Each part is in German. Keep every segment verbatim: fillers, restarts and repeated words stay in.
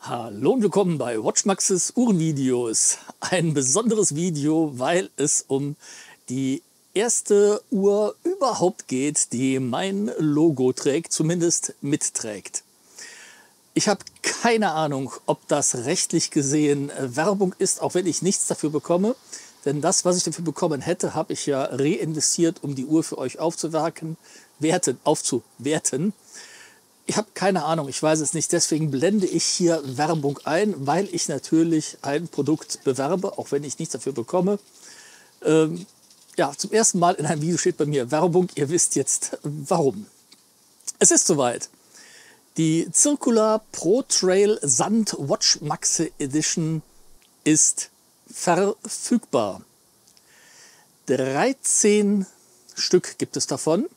Hallo und willkommen bei WatchMaxes Uhrenvideos. Ein besonderes Video, weil es um die erste Uhr überhaupt geht, die mein Logo trägt, zumindest mitträgt. Ich habe keine Ahnung, ob das rechtlich gesehen Werbung ist, auch wenn ich nichts dafür bekomme. Denn das, was ich dafür bekommen hätte, habe ich ja reinvestiert, um die Uhr für euch aufzuwerten, werten, aufzuwerten. Ich habe keine Ahnung, ich weiß es nicht, deswegen blende ich hier Werbung ein, weil ich natürlich ein Produkt bewerbe, auch wenn ich nichts dafür bekomme. Ähm, ja, zum ersten Mal in einem Video steht bei mir Werbung, ihr wisst jetzt warum. Es ist soweit. Die Circular Pro Trail Sand WatchMaxe Edition ist verfügbar. dreizehn Stück gibt es davon.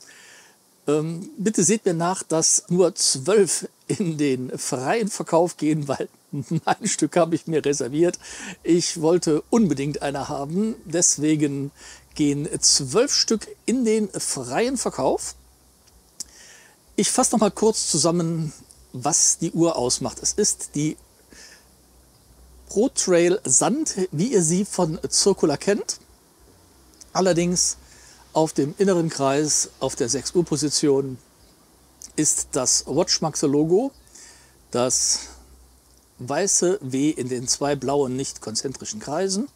Ähm, bitte seht mir nach, dass nur zwölf in den freien Verkauf gehen, weil ein Stück habe ich mir reserviert. Ich wollte unbedingt eine haben, deswegen gehen zwölf Stück in den freien Verkauf. Ich fasse noch mal kurz zusammen, was die Uhr ausmacht. Es ist die Pro Trail Sand, wie ihr sie von Circular kennt. Allerdings auf dem inneren Kreis, auf der sechs Uhr Position, ist das WatchMaxe Logo, das weiße W in den zwei blauen nicht konzentrischen Kreisen.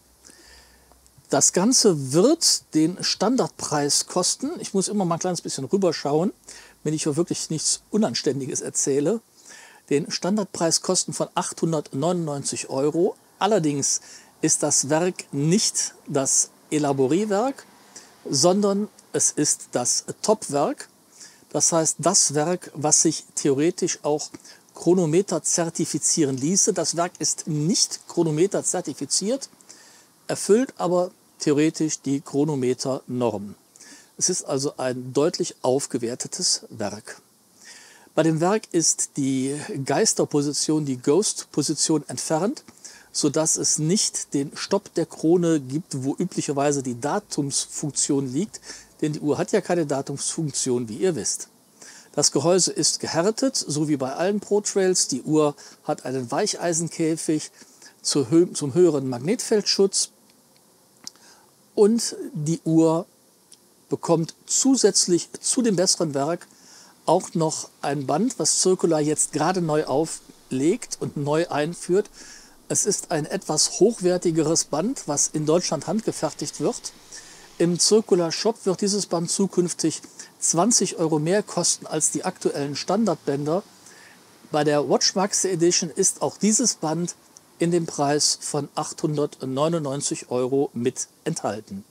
Das Ganze wird den Standardpreis kosten. Ich muss immer mal ein kleines bisschen rüberschauen, wenn ich hier wirklich nichts Unanständiges erzähle. Den Standardpreis kosten von achthundertneunundneunzig Euro. Allerdings ist das Werk nicht das Elaboré-Werk, sondern es ist das Top-Werk. Das heißt, das Werk, was sich theoretisch auch Chronometer zertifizieren ließe. Das Werk ist nicht Chronometer zertifiziert, erfüllt aber theoretisch die Chronometer-Norm. Es ist also ein deutlich aufgewertetes Werk. Bei dem Werk ist die Geisterposition, die Ghost-Position entfernt, sodass es nicht den Stopp der Krone gibt, wo üblicherweise die Datumsfunktion liegt, denn die Uhr hat ja keine Datumsfunktion, wie ihr wisst. Das Gehäuse ist gehärtet, so wie bei allen Pro Trails. Die Uhr hat einen Weicheisenkäfig zum höheren Magnetfeldschutz und die Uhr bekommt zusätzlich zu dem besseren Werk auch noch ein Band, was Circular jetzt gerade neu auflegt und neu einführt. Es ist ein etwas hochwertigeres Band, was in Deutschland handgefertigt wird. Im Circular Shop wird dieses Band zukünftig zwanzig Euro mehr kosten als die aktuellen Standardbänder. Bei der WatchMaxe Edition ist auch dieses Band in dem Preis von achthundertneunundneunzig Euro mit enthalten.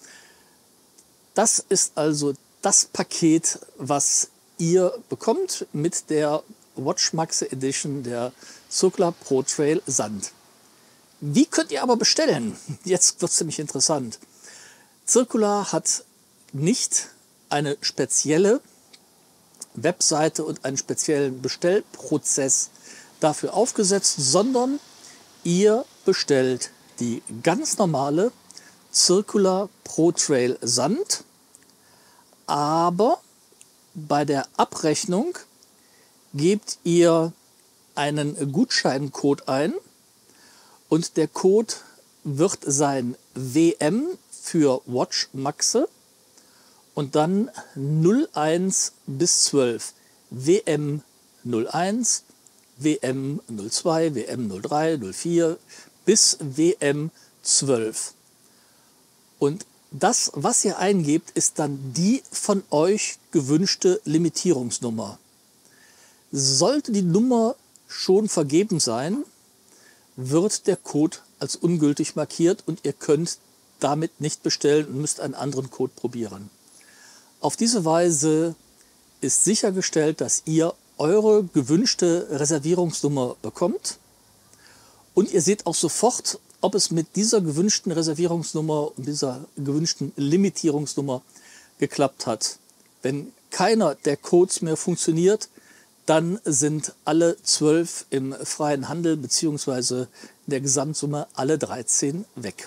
Das ist also das Paket, was ihr bekommt mit der WatchMaxe Edition der Circular Pro Trail Sand. Wie könnt ihr aber bestellen? Jetzt wird es ziemlich interessant. Circular hat nicht eine spezielle Webseite und einen speziellen Bestellprozess dafür aufgesetzt, sondern ihr bestellt die ganz normale Circular Pro Trail Sand, aber bei der Abrechnung gebt ihr einen Gutscheincode ein und der Code wird sein W M für WatchMaxe und dann null eins bis zwölf. W M null eins, W M null zwei, W M null drei, null vier bis W M zwölf. Und das, was ihr eingebt, ist dann die von euch gewünschte Limitierungsnummer. Sollte die Nummer schon vergeben sein, wird der Code als ungültig markiert und ihr könnt damit nicht bestellen und müsst einen anderen Code probieren. Auf diese Weise ist sichergestellt, dass ihr eure gewünschte Reservierungsnummer bekommt und ihr seht auch sofort, ob es mit dieser gewünschten Reservierungsnummer und dieser gewünschten Limitierungsnummer geklappt hat. Wenn keiner der Codes mehr funktioniert, dann sind alle zwölf im freien Handel bzw. in der Gesamtsumme alle dreizehn weg.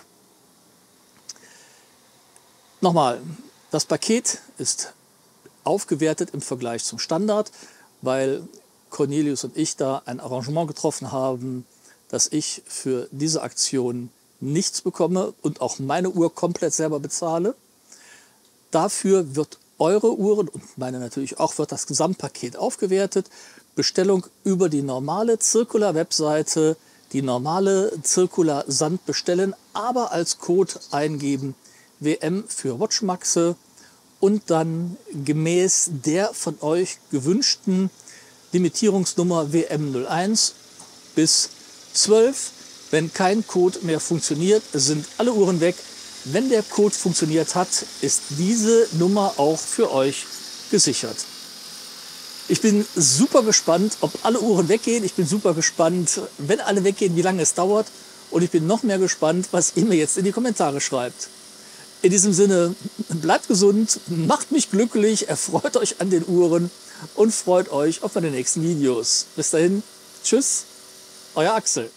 Nochmal, das Paket ist aufgewertet im Vergleich zum Standard, weil Cornelius und ich da ein Arrangement getroffen haben, dass ich für diese Aktion nichts bekomme und auch meine Uhr komplett selber bezahle. Dafür wird eure Uhren und meine natürlich auch, wird das Gesamtpaket aufgewertet. Bestellung über die normale Circular-Webseite, die normale Circular-Sand bestellen, aber als Code eingeben W M für Watchmaxe und dann gemäß der von euch gewünschten Limitierungsnummer W M null eins bis zwölf. Wenn kein Code mehr funktioniert, sind alle Uhren weg. Wenn der Code funktioniert hat, ist diese Nummer auch für euch gesichert. Ich bin super gespannt, ob alle Uhren weggehen. Ich bin super gespannt, wenn alle weggehen, wie lange es dauert. Und ich bin noch mehr gespannt, was ihr mir jetzt in die Kommentare schreibt. In diesem Sinne, bleibt gesund, macht mich glücklich, erfreut euch an den Uhren und freut euch auf meine nächsten Videos. Bis dahin, tschüss, euer Axel.